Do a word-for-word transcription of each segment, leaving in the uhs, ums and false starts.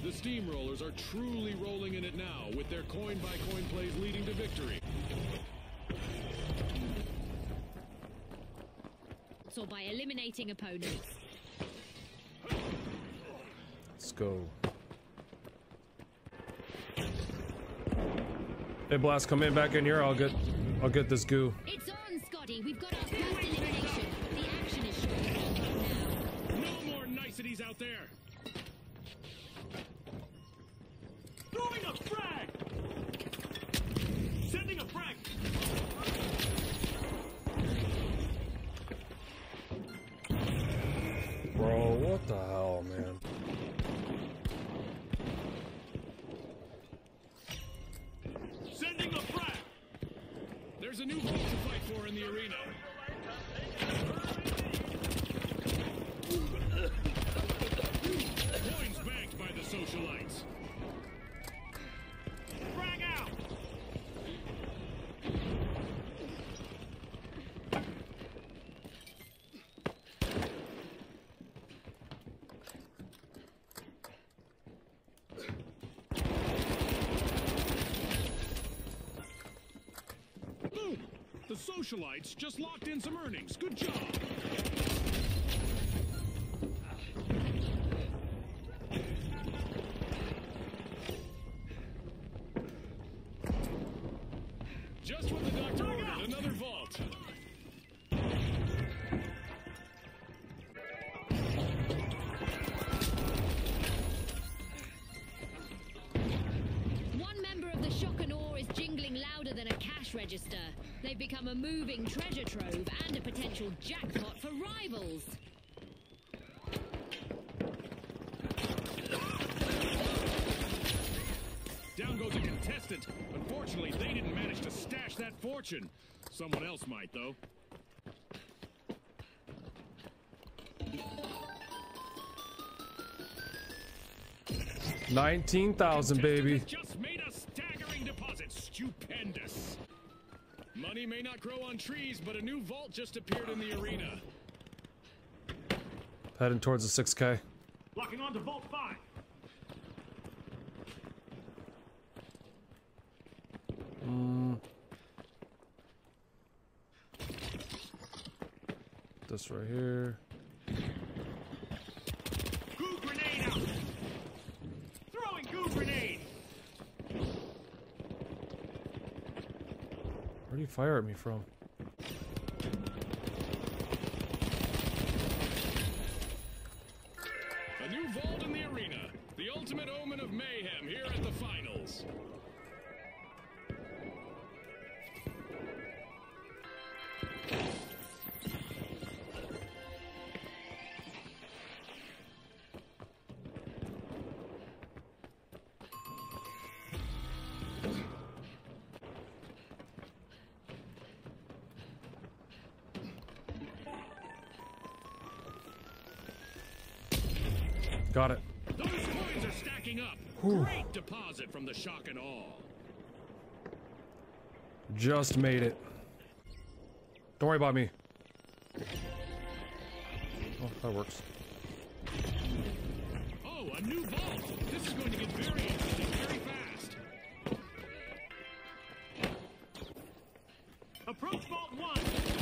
The steamrollers are truly rolling in it now, with their coin-by-coin plays leading to victory. Or by eliminating opponents. Let's go. Hey, Blast, come in back in here. I'll get, I'll get this goo. It's on, Scotty. We've got our first elimination. The action is surely on now. No more niceties out there. Throwing a frag. Sending a frag. Bro, what the hell, man? Sending a frag. There's a new vault to fight for in the arena. Coins banked by the socialites. Frag out. The socialites just locked in some earnings. Good job. Just what the doctor ordered, another vault. One member of the shock and awe is jingling louder than a cash register. They've become a moving treasure trove and a potential jackpot for rivals. Down goes a contestant. Unfortunately, they didn't manage to stash that fortune. Someone else might, though. nineteen thousand, baby. Just made a staggering deposit. Stupendous. Money may not grow on trees, but a new vault just appeared in the arena. Heading towards the six K. Locking on to Vault five. Mm. This right here. Goo grenade out. Throwing goo grenade. Where do you fire at me from? A new vault in the arena. The ultimate omen of mayhem here at the finals. Got it. Those coins are stacking up. Whew. Great deposit from the shock and awe. Just made it. Don't worry about me. Oh, that works. Oh, a new vault. This is going to get very interesting very fast. Approach vault one.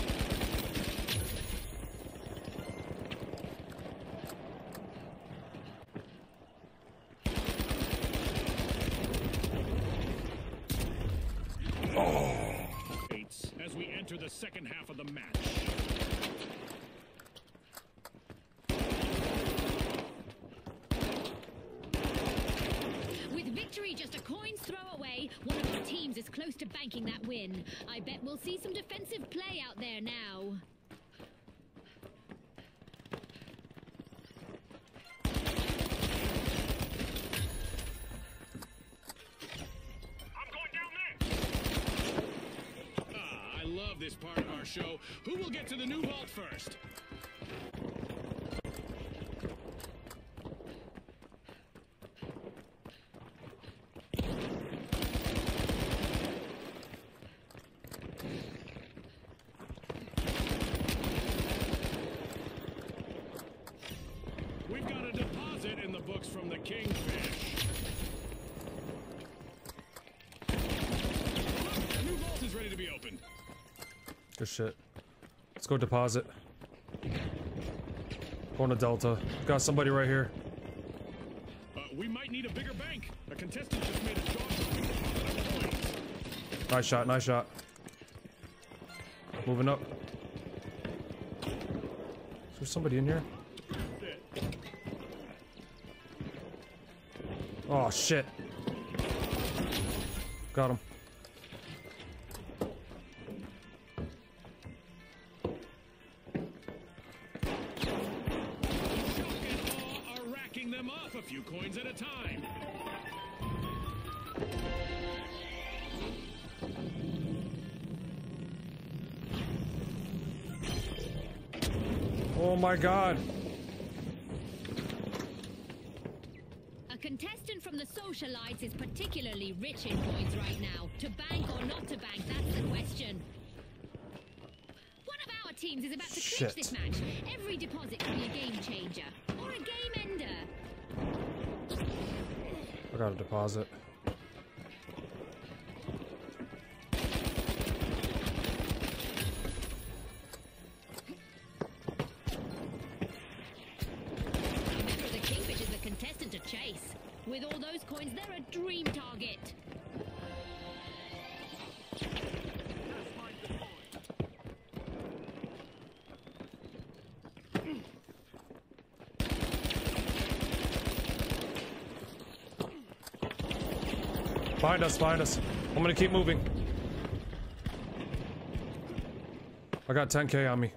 As we enter the second half of the match. With victory just a coin's throw away, one of our teams is close to banking that win. I bet we'll see some defensive play out there now. This part of our show. Who will get to the new vault first? We've got a deposit in the books from the Kingfish. this shit. Let's go deposit. Going to Delta. Got somebody right here. Uh, we might need a bigger bank. A contestant just made a jaw. Nice shot, nice shot. Moving up. Is there somebody in here? Oh shit. Got him. Are racking them up a few coins at a time. Oh my god. A contestant from the socialites is particularly rich in coins right now. To bank or not to bank, that's the question. One of our teams is about to Shit. clinch this match. Every deposit can be a game changer or a game ender. I got a deposit. The Kingfish is a contestant to chase. With all those coins, they're a dream target. Find us, find us. I'm gonna keep moving. I got ten K on me.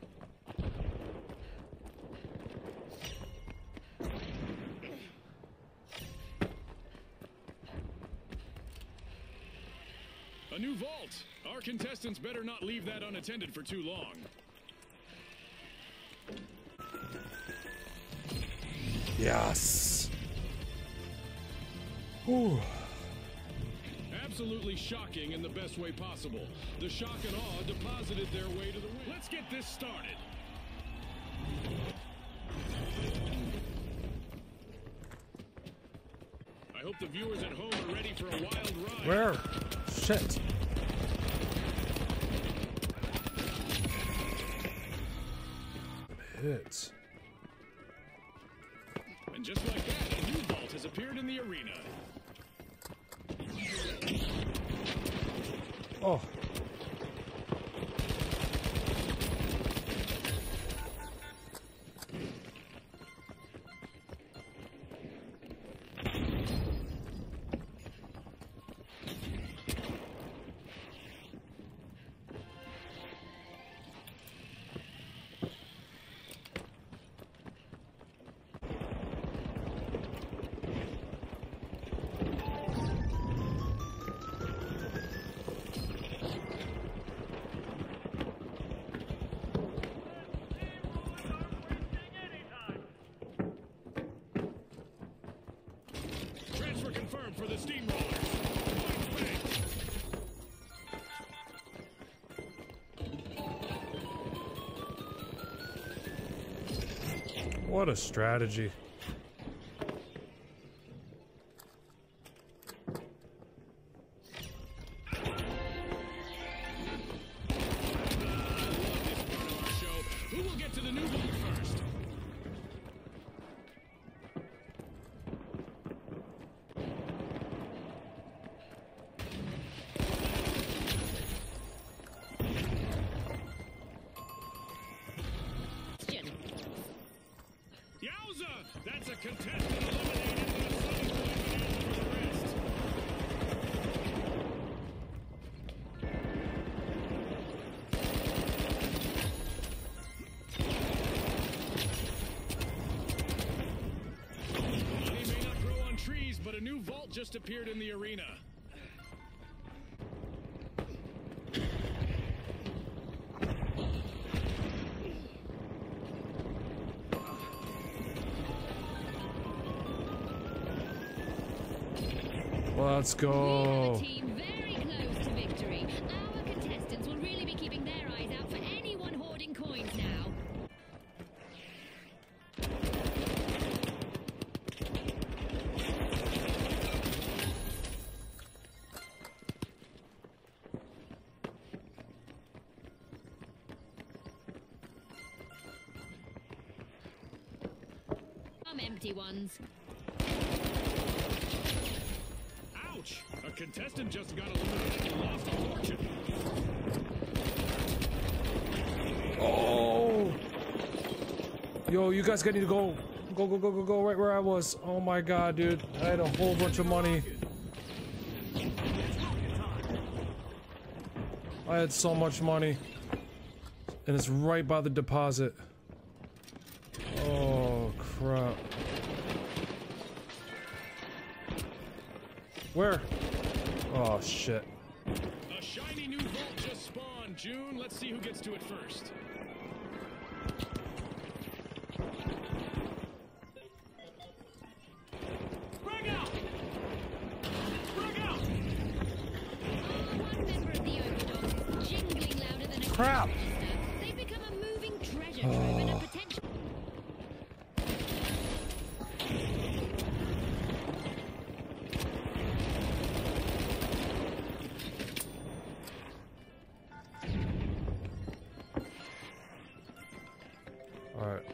A new vault. Our contestants better not leave that unattended for too long. Yes. Whew. Absolutely shocking in the best way possible. The shock and awe deposited their way to the win. Let's get this started. I hope the viewers at home are ready for a wild ride. Where? Shit. Hits. And just like that, a new vault has appeared in the arena. Oh. Transfer confirmed for the steamrollers. Points banked. What a strategy. Who will get to the new vault first? Yowza! That's a contestant eliminated and a solid eliminated for the rest. Money may not grow on trees, but a new vault just appeared in the arena. Let's We have go. a team very close to victory. Our contestants will really be keeping their eyes out for anyone hoarding coins now. empty ones. Ouch! A contestant just got eliminated and lost a fortune. Oh! Yo, you guys need to go. Go, go, go, go, go right where I was. Oh my god, dude. I had a whole bunch of money. I had so much money. And it's right by the deposit. Oh, crap. Where? Oh, shit. A shiny new vault just spawned, June. Let's see who gets to it first. Bring out! Bring out! One member of the Overdogs is jingling louder than a Crap! canister. They've become a moving treasure trove and a potential. Alright.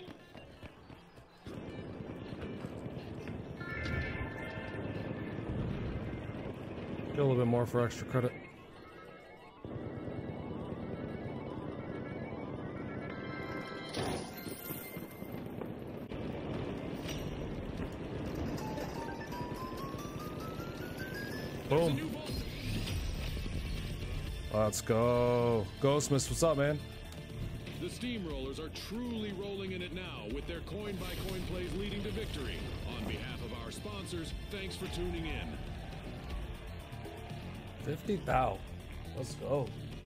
Get a little bit more for extra credit. Boom. Let's go. Ghostmas, what's up, man? The steamrollers are truly rolling in it now, with their coin-by-coin plays leading to victory. On behalf of our sponsors, thanks for tuning in. fifty thousand. Let's go.